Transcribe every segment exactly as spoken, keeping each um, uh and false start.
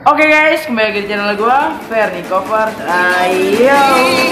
Oke guys, kembali lagi di channel gua, Ferni Cover. Ayo.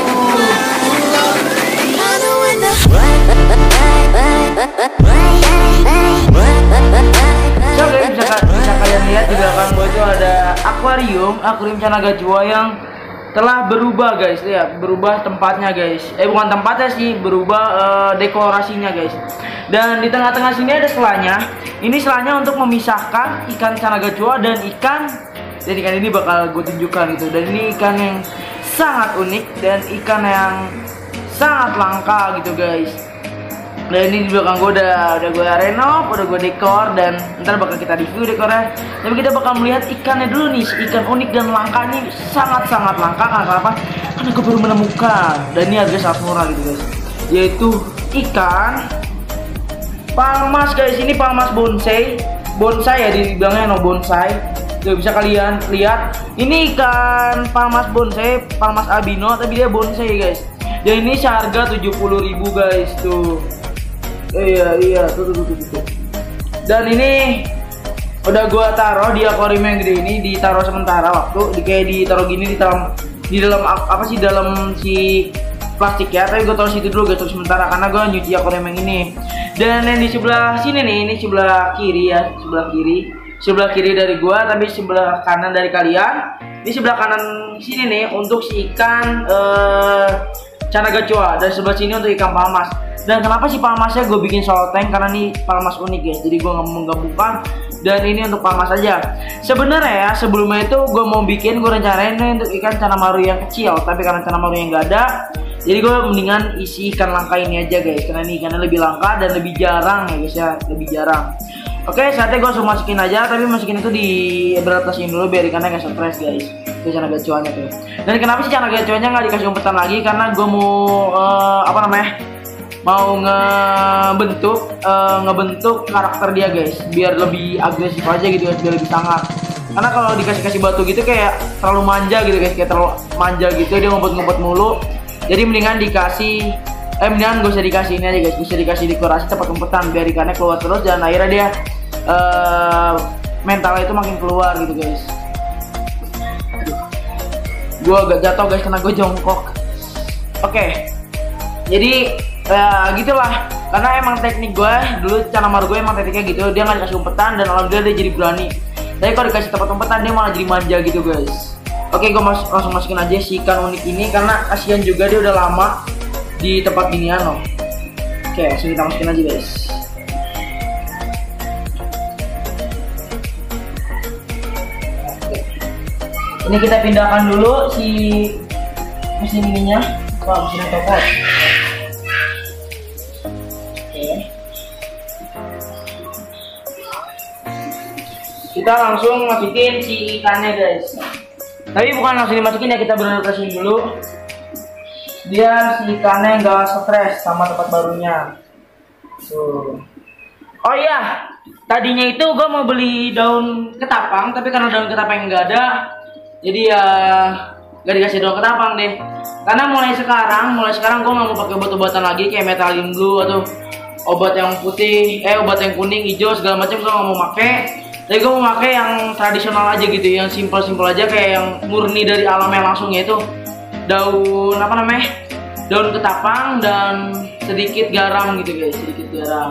So guys, bisa, bisa kalian lihat di belakang gua tuh ada akuarium, akuarium Canagajwa yang telah berubah guys. Lihat, berubah tempatnya guys. Eh bukan tempatnya sih, berubah uh, dekorasinya guys. Dan di tengah-tengah sini ada selanya. Ini selanya untuk memisahkan ikan Canagajwa dan ikan. Dan ikan ini bakal gue tunjukkan gitu. Dan ini ikan yang sangat unik dan ikan yang sangat langka gitu guys. Dan ini di belakang gue udah udah gue renov, udah gue dekor, dan ntar bakal kita review dekornya. Tapi kita bakal melihat ikannya dulu nih. Ikan unik dan langka ini sangat-sangat langka. Karena apa? Karena gue baru menemukan. Dan ini harga sangat murah gitu guys. Yaitu ikan palmas guys. Ini palmas bonsai. Bonsai ya dibilangnya no bonsai. Tuh, bisa kalian lihat ini ikan palmas bonsai, palmas albino, tapi dia bonsai guys. Dan ini seharga tujuh puluh ribu guys tuh. Iya iya tuh, tuh, tuh, tuh. Dan ini udah gua taruh di akuarium yang gede ini, ditaruh sementara waktu di kayak ditaruh gini di dalam di dalam apa sih dalam si plastik ya. Tapi gua taruh situ dulu guys sementara karena gua nyuci akuarium yang ini. Dan yang di sebelah sini nih, ini sebelah kiri ya, sebelah kiri. Sebelah kiri dari gua, tapi sebelah kanan dari kalian. Di sebelah kanan sini nih untuk si ikan uh, Canagajwa, dan sebelah sini untuk ikan palmas. Dan kenapa sih palmasnya gue bikin solo tank? Karena ini palmas unik guys, jadi gue nggak menggabungkan. Dan ini untuk palmas aja. Sebenarnya ya sebelumnya itu gue mau bikin, gue rencanain untuk ikan Canamaru yang kecil, tapi karena Canamaru yang nggak ada, jadi gue mendingan isi ikan langka ini aja guys. Karena ini ikannya lebih langka dan lebih jarang ya guys ya, lebih jarang. Oke, saatnya gue langsung masukin aja, tapi masukin itu di beradaptasiin dulu biar ikannya gak stres guys. Itu Canagajwanya tuh. Dan kenapa sih Canagajwanya nggak dikasih umpetan lagi? Karena gue mau uh, apa namanya? Mau ngebentuk uh, ngebentuk karakter dia guys, biar lebih agresif aja gitu guys, biar lebih sangar. Karena kalau dikasih-kasih batu gitu kayak terlalu manja gitu guys, kayak terlalu manja gitu, dia ngumpet-ngumpet mulu. Jadi mendingan dikasih eh mendingan gue usah dikasih ini aja guys, gue usah dikasih dekorasi tempat umpetan biar ikannya keluar terus dan akhirnya dia Uh, mentalnya itu makin keluar gitu guys. Gue agak jatuh guys karena gue jongkok. Oke, okay. Jadi ya gitulah. Karena emang teknik gue dulu Canamaru gue emang tekniknya gitu. Dia nggak dikasih umpetan dan alhamdulillah dia jadi berani. Tapi kalau dikasih tempat umpetan dia malah jadi manja gitu guys. Oke, okay, gue mas langsung masukin aja si ikan unik ini karena kasihan juga dia udah lama di tempat ginian loh. Oke, okay, langsung kita masukin aja guys. Ini kita pindahkan dulu si mesin ininya. Wah, mesinnya copot. Oke. Kita langsung masukin si ikannya guys. Tapi bukan langsung dimasukin ya, kita beradaptasi dulu biar si ikannya nggak stres sama tempat barunya. Tuh. Oh iya, tadinya itu gue mau beli daun ketapang, tapi karena daun ketapang nggak ada, jadi ya gak dikasih daun ketapang deh. Karena mulai sekarang, mulai sekarang gue gak mau pakai obat-obatan lagi kayak Methylene Blue atau obat yang putih, eh obat yang kuning, hijau segala macam gue gak mau pakai. Tapi gue mau pakai yang tradisional aja gitu, yang simpel-simpel aja kayak yang murni dari alam yang langsung, yaitu daun apa namanya, daun ketapang dan sedikit garam gitu guys, sedikit garam.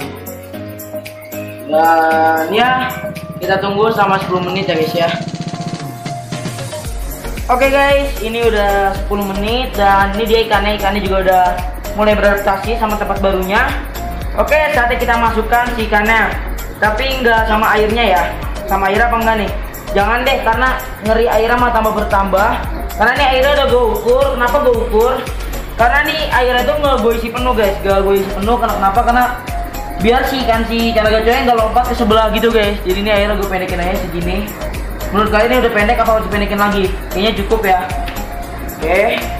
Dan ya kita tunggu selama sepuluh menit ya guys ya. Oke okay guys, ini udah sepuluh menit dan ini dia ikannya, ikannya juga udah mulai beradaptasi sama tempat barunya. Oke, okay, saatnya kita masukkan si ikannya. Tapi nggak sama airnya ya. Sama air apa enggak nih? Jangan deh, karena ngeri airnya mah tambah bertambah. Karena ini airnya udah gue ukur. Kenapa gue ukur? Karena nih airnya tuh nggak gue isi penuh guys, nggak gue isi penuh. Karena kenapa? Karena biar si ikan si Canagajwanya nggak lompat ke sebelah gitu guys. Jadi ini airnya gue pendekin aja segini. Menurut kalian ini udah pendek apa harus dipendekin lagi? Kayaknya cukup ya. Oke,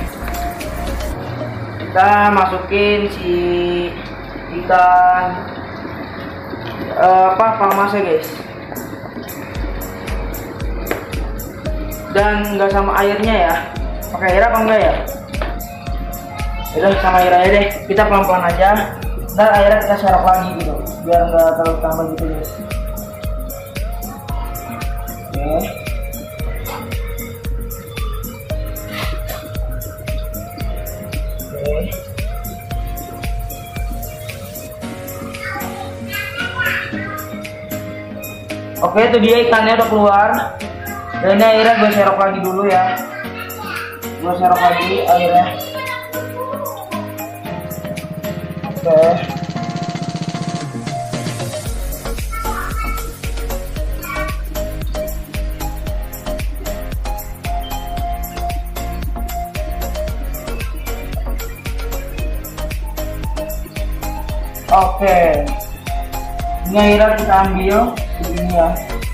kita masukin si ikan uh, apa palmasnya guys. Dan nggak sama airnya ya. Pakai air apa enggak ya? Udah sama air aja deh. Kita pelan-pelan aja. Ntar airnya kita serap lagi gitu, biar nggak terlalu tambah gitu guys. Oke. Oke, itu dia ikannya udah keluar. Dan ini airnya gue serok lagi dulu ya. Gue serok lagi airnya. Oke. Oke. Ini airnya kita ambil begini ya.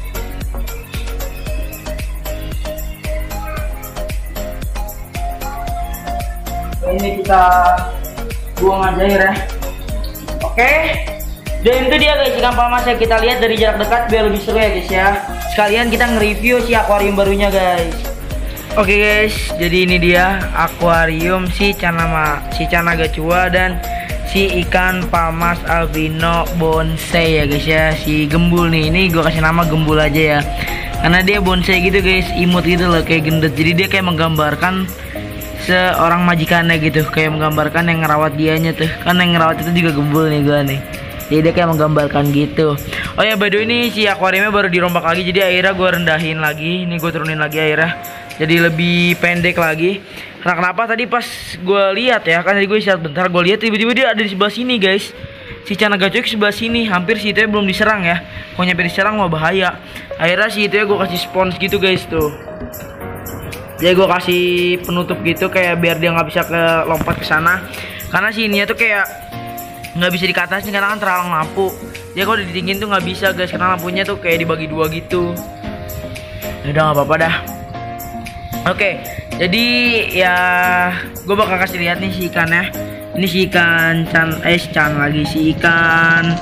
Ini kita buang aja ya. Oke, dan itu dia guys ikan palmas yang kita lihat dari jarak dekat biar lebih seru ya guys ya. Sekalian kita nge-review si akuarium barunya guys. Oke guys, jadi ini dia akuarium si Canama, si Canagacua dan si ikan palmas albino bonsai ya guys ya. Si gembul nih, ini gue kasih nama gembul aja ya, karena dia bonsai gitu guys, imut gitu loh, kayak gendut. Jadi dia kayak menggambarkan seorang majikannya gitu, kayak menggambarkan yang ngerawat dianya tuh, kan yang ngerawat itu juga gembul nih gue nih. Jadi dia kayak menggambarkan gitu. Oh ya, by the way ini si akuariumnya baru dirombak lagi, jadi airnya gue rendahin lagi. Ini gue turunin lagi airnya, jadi lebih pendek lagi. Karena kenapa tadi pas gue lihat ya, kan tadi gue istirahat bentar, gue lihat tiba-tiba dia ada di sebelah sini guys. Si Canagacua sebelah sini, hampir si itu belum diserang ya. Kalau nyampe diserang mau bahaya. Akhirnya si itu ya gue kasih spons gitu guys tuh. Jadi gue kasih penutup gitu kayak biar dia nggak bisa ke lompat ke sana. Karena si ini tuh kayak nggak bisa di atas nih karena kan terhalang lampu. Jadi kalau ditinggiin tuh nggak bisa guys, karena lampunya tuh kayak dibagi dua gitu. Ya udah nggak apa-apa dah. Oke, jadi ya gue bakal kasih lihat nih si ikannya. Ini si ikan can, eh si can lagi si ikan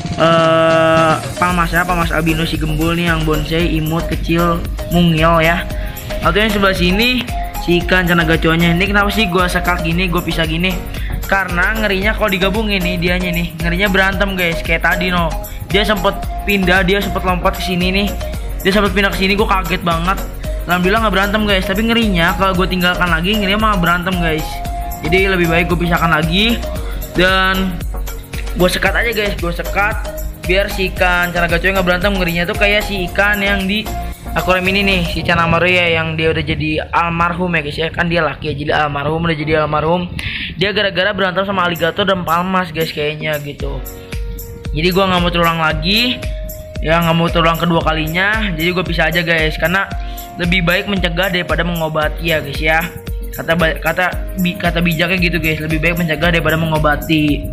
uh, palmas ya, palmas albino si gembul nih yang bonsai, imut, kecil, mungil ya. Atau yang sebelah sini si ikan Canagacuanya. Ini kenapa sih gue sekat gini, gue pisah gini? Karena ngerinya kalau digabungin nih dianya nih, ngerinya berantem guys kayak tadi no. Dia sempet pindah, dia sempet lompat ke sini nih. Dia sempet pindah ke sini, gue kaget banget. Alhamdulillah nggak berantem guys, tapi ngerinya kalau gue tinggalkan lagi ngerinya malah berantem guys. Jadi lebih baik gue pisahkan lagi dan gue sekat aja guys, gue sekat biar si ikan Canagacua nggak berantem. Ngerinya tuh kayak si ikan yang di akuarium ini nih, si Canamaru ya, yang dia udah jadi almarhum ya guys ya. Kan dia laki ya, jadi almarhum, udah jadi almarhum. Dia gara-gara berantem sama aligator dan palmas guys kayaknya gitu. Jadi gua nggak mau terulang lagi, ya nggak mau terulang kedua kalinya. Jadi gue pisah aja guys, karena lebih baik mencegah daripada mengobati ya guys ya. Kata kata kata bijaknya gitu guys, lebih baik mencegah daripada mengobati.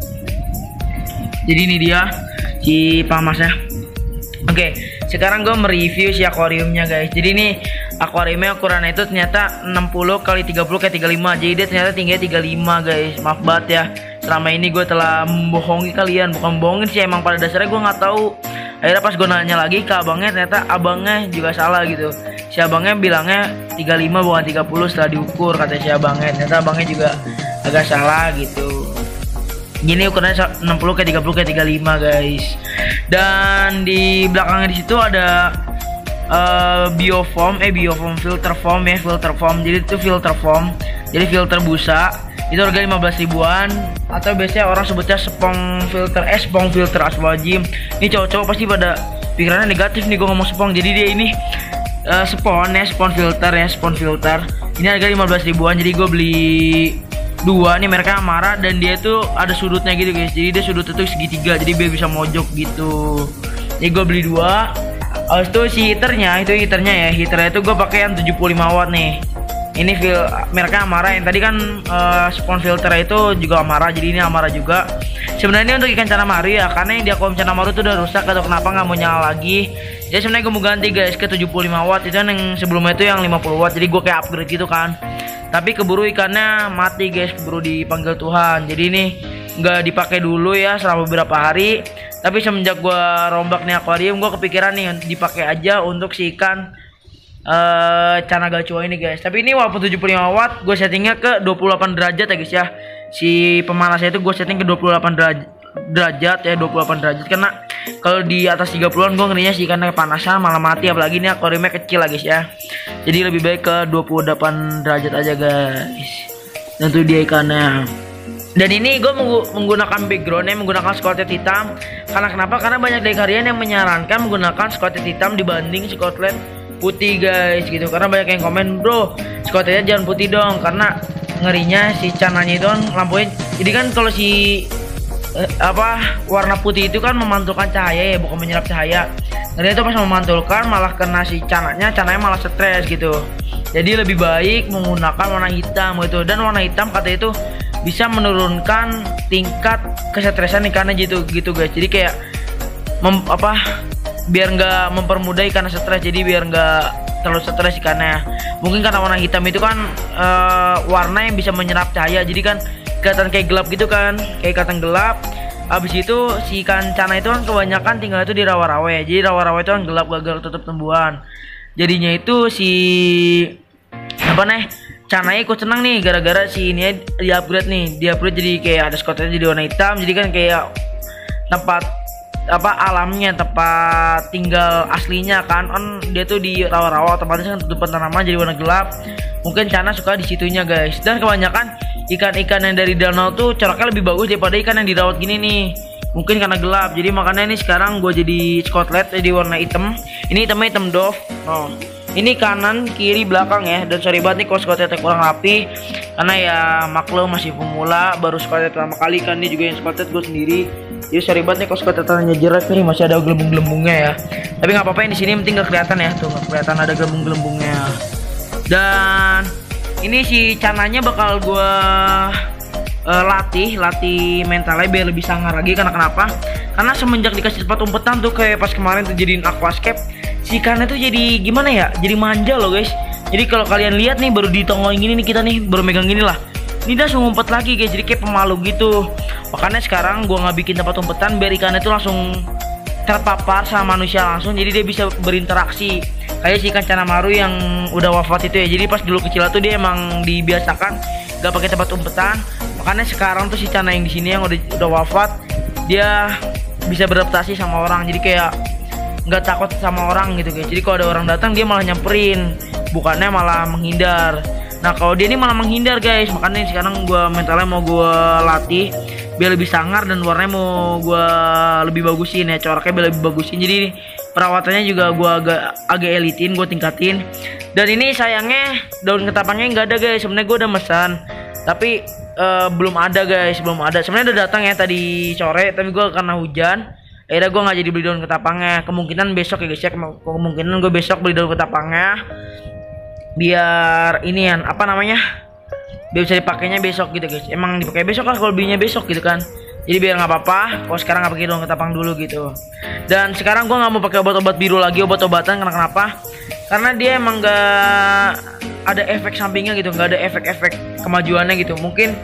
Jadi ini dia si palmasnya. Oke, sekarang gue mereview si akuariumnya guys. Jadi ini akuariumnya ukurannya itu ternyata enam puluh kali tiga puluh kali tiga puluh lima. Jadi dia ternyata tingginya tiga puluh lima guys. Maaf banget ya, selama ini gue telah membohongi kalian. Bukan bohongin sih, emang pada dasarnya gue nggak tahu. Akhirnya pas gue nanya lagi ke abangnya, ternyata abangnya juga salah gitu. Si abangnya bilangnya tiga puluh lima bukan tiga puluh setelah diukur, kata si abangnya. Ternyata abangnya juga agak salah gitu. Gini ukurannya enam puluh kali tiga puluh kali tiga puluh lima guys. Dan di belakangnya di situ ada uh, biofoam, eh biofoam filter foam ya, filter foam. Jadi itu filter foam. Jadi filter busa. Itu harga lima belas ribuan, atau biasanya orang sebutnya spong filter, eh spong filter aswajim. Ini cowok-cowok pasti pada pikirannya negatif nih gue ngomong spong. Jadi dia ini uh, spon ya, spon filter ya, spon filter. Ini harga lima belas ribuan. Jadi gue beli dua nih, mereka Amara, dan dia tuh ada sudutnya gitu guys. Jadi dia sudutnya tuh segitiga, jadi biar bisa mojok gitu. Jadi gue beli dua. Habis itu si heaternya, itu heaternya ya, heaternya itu gue pakai yang tujuh puluh lima watt nih. Ini fil mereka Amara, yang tadi kan uh, spon filter itu juga Amara, jadi ini Amara juga. Sebenarnya untuk ikan Canamaru ya, karena yang di akuarium Canamaru tuh udah rusak atau kenapa nggak mau nyala lagi. Jadi sebenarnya gue mau ganti guys ke tujuh puluh lima watt. Itu kan yang sebelumnya itu yang lima puluh watt, jadi gue kayak upgrade gitu kan. Tapi keburu ikannya mati guys, keburu dipanggil Tuhan. Jadi ini nggak dipakai dulu ya selama beberapa hari. Tapi semenjak gue rombak nih akuarium, gue kepikiran nih dipakai aja untuk si ikan uh, Canagacua ini guys. Tapi ini walaupun tujuh puluh lima watt, gue settingnya ke dua puluh delapan derajat ya guys ya. Si pemanasnya itu gue setting ke dua puluh delapan derajat ya, dua puluh delapan derajat. Karena kalau di atas tiga puluhan gue ngerinya si ikannya kepanasan malah mati. Apalagi ini akuariumnya kecil lah guys ya. Jadi lebih baik ke dua puluh delapan derajat aja guys. Dan tuh dia ikannya. Dan ini gue menggunakan backgroundnya menggunakan Scotlet hitam. Karena kenapa? Karena banyak dari kalian yang menyarankan menggunakan Scotlet hitam dibanding Scotlet putih guys gitu. Karena banyak yang komen, bro Scotletnya jangan putih dong, karena ngerinya si cananya itu kan lampunya. Jadi kan kalau si eh, apa warna putih itu kan memantulkan cahaya ya, bukan menyerap cahaya. Ngerinya itu pas memantulkan malah kena si cananya, cananya malah stres gitu. Jadi lebih baik menggunakan warna hitam gitu. Dan warna hitam katanya itu bisa menurunkan tingkat kesetresan ikannya gitu gitu guys. Jadi kayak mem, apa biar nggak mempermudah ikan stres, jadi biar nggak terlalu stres ikannya. Mungkin karena warna hitam itu kan uh, warna yang bisa menyerap cahaya, jadi kan kelihatan kayak gelap gitu kan, kayak kelihatan gelap. Habis itu si ikan cana itu kan kebanyakan tinggal itu di rawa-rawa, jadi rawa-rawa itu kan gelap, gagal tutup tumbuhan. Jadinya itu si apa nih cananya ikut senang nih gara-gara si ini di upgrade nih, di upgrade jadi kayak ada Scotletnya jadi warna hitam, jadi kan kayak tempat apa alamnya, tempat tinggal aslinya kan on dia tuh di rawa-rawa, tempatnya kan tutupan tanaman jadi warna gelap. Mungkin cana suka di situnya guys. Dan kebanyakan ikan-ikan yang dari danau tuh coraknya lebih bagus daripada ikan yang dirawat gini nih, mungkin karena gelap. Jadi makanya ini sekarang gue jadi Scotlet jadi warna hitam. Ini hitamnya hitam Dove. Oh ini kanan kiri belakang ya. Dan sorry banget nih kalau Scotletnya kurang rapi, karena ya maklum masih pemula, baru Scotlet pertama kali kan, dia juga yang Scotlet gue sendiri. Jadi sorry banget nih kalau Scotletnya jelek nih, masih ada gelembung-gelembungnya ya. Tapi nggak apa-apa, yang di sini penting gak kelihatan ya, tuh gak kelihatan ada gelembung-gelembungnya. Dan ini si cananya bakal gue uh, latih, latih mentalnya biar lebih sangar lagi. Karena kenapa? Karena semenjak dikasih tempat umpetan tuh kayak pas kemarin tuh jadiin aquascape, si ikannya tuh jadi gimana ya, jadi manja loh guys. Jadi kalau kalian lihat nih, baru ditongolin gini nih, kita nih baru megang gini lah, ini udah langsung ngumpet lagi guys, jadi kayak pemalu gitu. Makanya sekarang gua nggak bikin tempat umpetan biar ikannya tuh langsung terpapar sama manusia langsung, jadi dia bisa berinteraksi kayak si ikan cana maru yang udah wafat itu ya. Jadi pas dulu kecil tuh dia emang dibiasakan gak pakai tempat umpetan. Makanya sekarang tuh si cana yang di sini yang udah udah wafat, dia bisa beradaptasi sama orang, jadi kayak nggak takut sama orang gitu guys. Jadi kalau ada orang datang dia malah nyamperin, bukannya malah menghindar. Nah kalau dia ini malah menghindar guys. Makanya sekarang gue mentalnya mau gue latih biar lebih sangar, dan warnanya mau gue lebih bagusin ya, coraknya biar lebih bagusin. Jadi perawatannya juga gue agak agak elitin, gue tingkatin. Dan ini sayangnya daun ketapangnya nggak ada guys. Sebenarnya gue udah pesan, tapi uh, belum ada guys, belum ada. Sebenarnya udah datang ya tadi sore, tapi gue karena hujan, akhirnya gue nggak jadi beli daun ketapangnya. Kemungkinan besok ya guys ya, kemungkinan gue besok beli daun ketapangnya biar ini ya apa namanya, biar bisa dipakainya besok gitu guys. Emang dipakai besok lah kalau belinya besok gitu kan, jadi biar nggak apa-apa kalau sekarang nggak pakai daun ketapang dulu gitu. Dan sekarang gue nggak mau pakai obat-obat biru lagi, obat-obatan. Karena kenapa? Karena dia emang nggak ada efek sampingnya gitu, nggak ada efek-efek kemajuannya gitu. Mungkin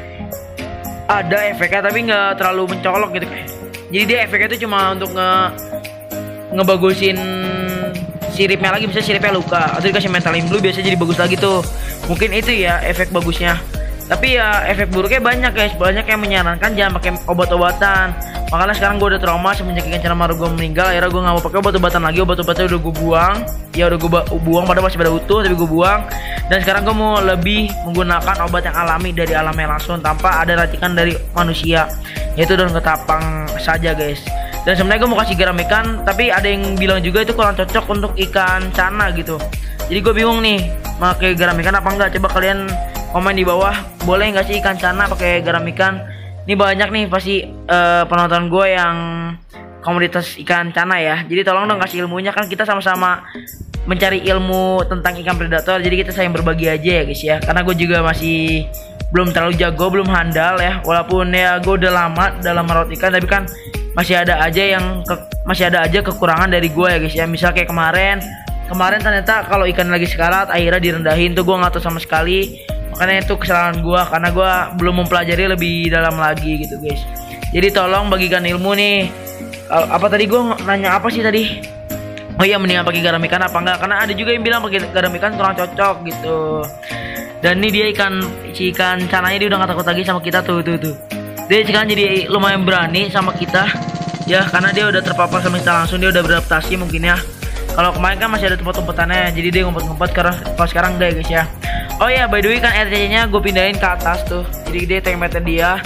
ada efeknya tapi nggak terlalu mencolok gitu. Jadi dia efeknya itu cuma untuk nge ngebagusin siripnya lagi, bisa siripnya luka atau dikasih mentalin blue biasanya jadi bagus lagi tuh. Mungkin itu ya efek bagusnya. Tapi ya efek buruknya banyak guys, banyak yang menyarankan jangan pakai obat-obatan. Makanya sekarang gue udah trauma semenjak ikan cana maru gue meninggal. Akhirnya gue nggak mau pakai obat-obatan lagi. Obat-obatnya udah gue buang, ya udah gue buang, padahal masih pada utuh tapi gue buang. Dan sekarang gue mau lebih menggunakan obat yang alami, dari alamnya langsung tanpa ada racikan dari manusia, yaitu daun ketapang saja guys. Dan sebenarnya gue mau kasih garam ikan, tapi ada yang bilang juga itu kurang cocok untuk ikan cana gitu. Jadi gue bingung nih pakai garam ikan apa enggak. Coba kalian komen di bawah, boleh nggak sih ikan cana pakai garam ikan? Ini banyak nih pasti uh, penonton gue yang komunitas ikan cana ya. Jadi tolong dong kasih ilmunya, kan kita sama-sama mencari ilmu tentang ikan predator. Jadi kita saling berbagi aja ya guys ya. Karena gue juga masih belum terlalu jago, belum handal ya. Walaupun ya gue udah lama dalam merawat ikan, tapi kan masih ada aja yang ke, masih ada aja kekurangan dari gue ya guys ya. Misal kayak kemarin kemarin ternyata kalau ikan lagi sekarat akhirnya direndahin tuh, gue nggak tahu sama sekali. Makanya itu kesalahan gue, karena gue belum mempelajari lebih dalam lagi gitu guys. Jadi tolong bagikan ilmu nih. Uh, apa tadi gue nanya apa sih tadi? Oh iya, mendingan pakai garam ikan apa enggak? Karena ada juga yang bilang pakai garam ikan kurang cocok gitu. Dan ini dia ikan, si ikan cananya dia udah gak takut lagi sama kita tuh tuh tuh. Dia sekarang jadi lumayan berani sama kita ya, karena dia udah terpapar sama kita langsung, dia udah beradaptasi mungkin ya. Kalau kemarin kan masih ada tempat-tempatannya, jadi dia ngumpet-ngumpet. Karena kalau sekarang enggak ya guys ya. Oh ya, by the way kan R C nya gue pindahin ke atas tuh, jadi dia tempatnya dia.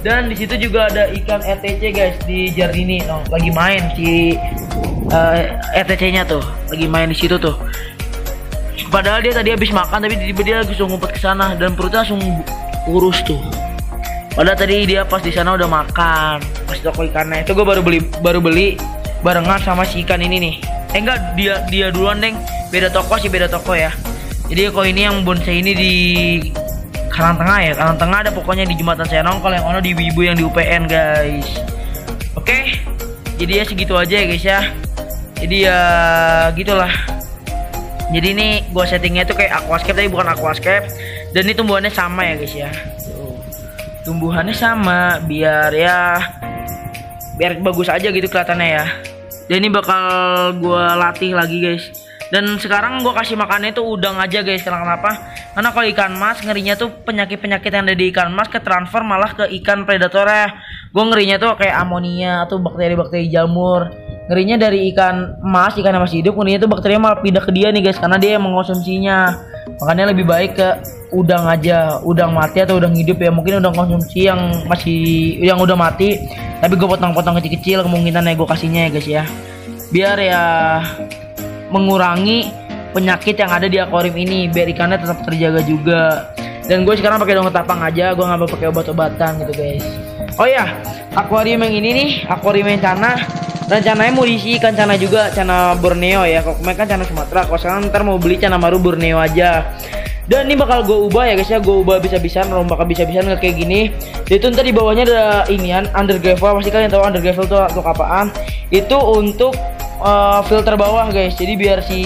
Dan di situ juga ada ikan R T C guys di Jardini, no, lagi main si uh, R T C-nya tuh, lagi main di situ tuh. Padahal dia tadi habis makan tapi tiba-tiba dia langsung ngumpet ke sana dan perutnya langsung kurus tuh. Padahal tadi dia pas di sana udah makan, pas toko ikannya. Itu gue baru beli baru beli barengan sama si ikan ini nih. Eh enggak, dia dia duluan deng. Beda toko sih, beda toko ya. Jadi kok ini yang bonsai ini di Karang Tengah ya. Karang Tengah ada pokoknya di Jembatan Senong. Kalau yang ono di Ibu yang di U P N guys. Oke. Jadi ya segitu aja ya guys ya. Jadi ya gitulah. Jadi ini gua settingnya tuh kayak aquascape tapi bukan aquascape. Dan ini tumbuhannya sama ya guys ya. Tumbuhannya sama biar ya biar bagus aja gitu kelihatannya ya. Dan ini bakal gua latih lagi guys. Dan sekarang gua kasih makannya tuh udang aja guys. Karena kenapa? Karena kalau ikan mas ngerinya tuh penyakit-penyakit yang ada di ikan mas ketransfer malah ke ikan predatornya. Gua ngerinya tuh kayak amonia atau bakteri-bakteri jamur. Ngerinya dari ikan mas, ikan yang masih hidup, ngerinya tuh bakterinya malah pindah ke dia nih guys, karena dia yang mengkonsumsinya. Makanya lebih baik ke udang aja, udang mati atau udang hidup ya. Mungkin udang konsumsi yang masih yang udah mati, tapi gue potong-potong kecil-kecil kemungkinan ya gue kasihnya ya guys ya. Biar ya mengurangi penyakit yang ada di akuarium ini, biar ikannya tetap terjaga juga. Dan gue sekarang pakai daun ketapang aja, gue nggak mau pakai obat-obatan gitu guys. Oh ya, akuarium yang ini nih, akuarium yang Cana, rencananya mau diisi ikan Cana juga, Cana Borneo ya. Kalau kemarin kan Cana Sumatera, kalau sekarang ntar mau beli Cana Maru Borneo aja. Dan ini bakal gue ubah ya guys ya, gue ubah bisa-bisaan, rombak bisa-bisaan nggak kayak gini. Itu ntar di bawahnya ada inian under gravel, pasti kalian tahu under gravel tuh untuk apaan? Itu untuk uh, filter bawah guys. Jadi biar si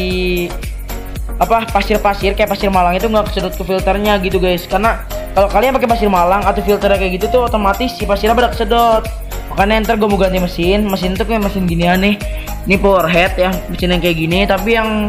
apa pasir-pasir kayak pasir Malang itu nggak kesedot ke filternya gitu guys. Karena kalau kalian pakai pasir Malang atau filternya kayak gitu tuh otomatis si pasirnya pada kesedot. Makanya ntar gue mau ganti mesin. Mesin itu kayak mesin ginian nih. Ini power head ya, mesin yang kayak gini tapi yang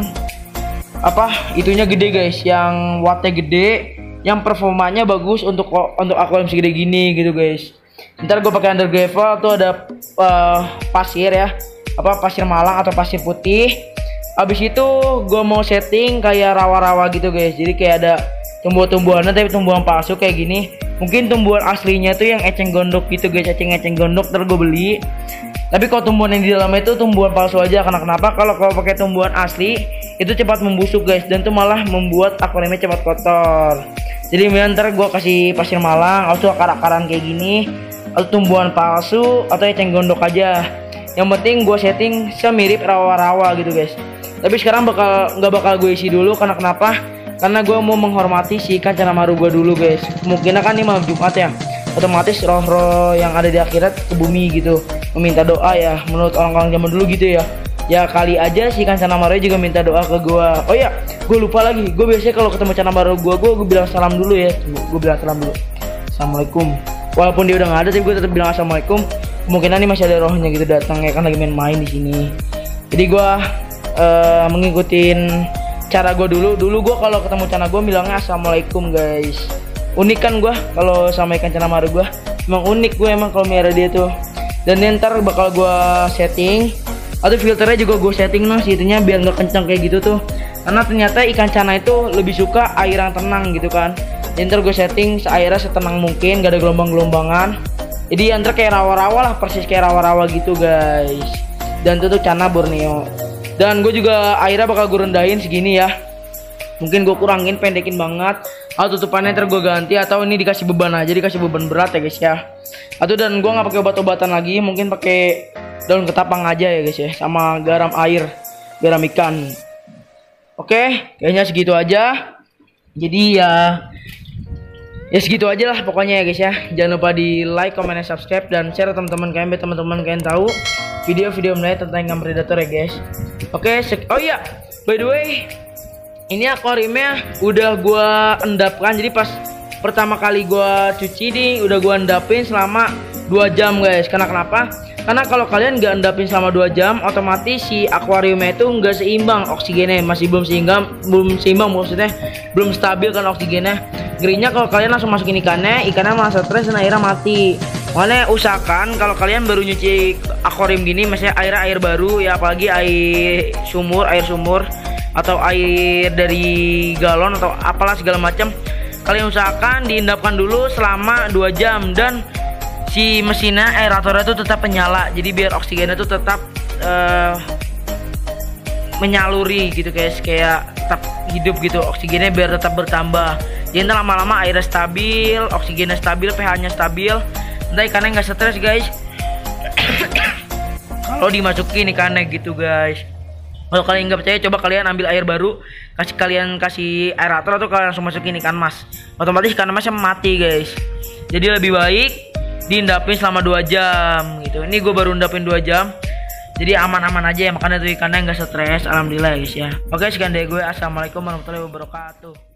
apa itunya gede guys, yang wattnya gede, yang performanya bagus untuk untuk akuarium segede gini gitu guys. Ntar gue pakai under gravel tuh ada uh, pasir ya, apa pasir Malang atau pasir putih. Abis itu gue mau setting kayak rawa-rawa gitu guys. Jadi kayak ada tumbuhan-tumbuhannya tapi tumbuhan palsu kayak gini. Mungkin tumbuhan aslinya tuh yang eceng gondok gitu guys, eceng-eceng gondok ntar gue beli. Tapi kalau tumbuhan yang di dalamnya itu tumbuhan palsu aja. Karena kenapa? Kalau kalau pakai tumbuhan asli itu cepat membusuk guys, dan itu malah membuat akuariumnya cepat kotor. Jadi ntar gue kasih pasir Malang atau akar-akaran kayak gini, atau tumbuhan palsu atau eceng gondok aja. Yang penting gue setting semirip rawa-rawa gitu guys. Tapi sekarang bakal nggak bakal gue isi dulu karena kenapa? Karena gue mau menghormati si ikan Cana Maru gue dulu guys. Mungkin kan ini malam Jumat ya, otomatis roh-roh yang ada di akhirat ke bumi gitu meminta doa ya, menurut orang-orang zaman dulu gitu ya. Ya kali aja si ikan Cana Maru juga minta doa ke gue. Oh ya, gue lupa lagi. Gue biasanya kalau ketemu Cana Maru gue, gue gue bilang salam dulu ya. Gue bilang salam dulu. Assalamualaikum. Walaupun dia udah nggak ada, tapi gue tetap bilang assalamualaikum. Kemungkinan ini masih ada rohnya gitu datang ya kan, lagi main-main di sini. Jadi gue uh, mengikutin cara gue dulu. Dulu gue kalau ketemu Cana gue bilangnya assalamualaikum guys. Unik kan gue kalau sama ikan Cana Maru gue. Emang unik gue emang kalau miara dia tuh. Dan ntar bakal gue setting. Atau filternya juga gue setting noh situnya biar nggak kencang kayak gitu tuh. Karena ternyata ikan Cana itu lebih suka air yang tenang gitu kan. Dan ntar gue setting airnya setenang mungkin, gak ada gelombang-gelombangan. Jadi ntar kayak rawa-rawa lah, persis kayak rawa-rawa gitu guys. Dan itu tuh Cana Borneo. Dan gue juga airnya bakal gue rendahin segini ya. Mungkin gue kurangin, pendekin banget. Atau tutupannya ntar gue ganti, atau ini dikasih beban aja, dikasih beban berat ya guys ya. Atau dan gue nggak pakai obat-obatan lagi, mungkin pakai daun ketapang aja ya guys ya, sama garam air, garam ikan. Oke, kayaknya segitu aja. Jadi ya ya segitu aja lah pokoknya ya guys ya. Jangan lupa di like, comment, dan subscribe, dan share teman-teman kalian biar teman-teman kalian tahu video-video menarik tentang ikan predator ya guys. Oke, oh iya, by the way, ini akuariumnya udah gua endapkan. Jadi pas pertama kali gua cuci nih udah gua endapin selama dua jam guys. Karena kenapa? Karena kalau kalian nggak endapin selama dua jam, otomatis si akuariumnya itu nggak seimbang oksigennya, masih belum seimbang, belum seimbang maksudnya belum stabil kan oksigennya. Ngerinya kalau kalian langsung masukin ikannya, ikannya malah stres dan akhirnya mati. Makanya usahakan kalau kalian baru nyuci akuarium gini, misalnya air air baru ya, apalagi air sumur, air sumur atau air dari galon atau apalah segala macam, kalian usahakan diendapkan dulu selama dua jam. Dan si mesinnya aeratornya tuh tetap menyala, jadi biar oksigennya tuh tetap uh, menyaluri gitu guys, kayak tetap hidup gitu, oksigennya biar tetap bertambah. Jadi nanti lama-lama airnya stabil, oksigennya stabil, pH-nya stabil, nanti ikannya nggak stres guys. Kalau dimasukin ikannya gitu guys. Kalau kalian nggak percaya, coba kalian ambil air baru, kasih kalian kasih aerator atau kalian langsung masukin ikan mas, otomatis ikan masnya mati guys. Jadi lebih baik diendapin selama dua jam gitu. Ini gue baru endapin dua jam, jadi aman-aman aja ya, makanya tuh ikannya nggak stres. Alhamdulillah guys ya. Oke, sekian dari gue. Assalamualaikum warahmatullahi wabarakatuh.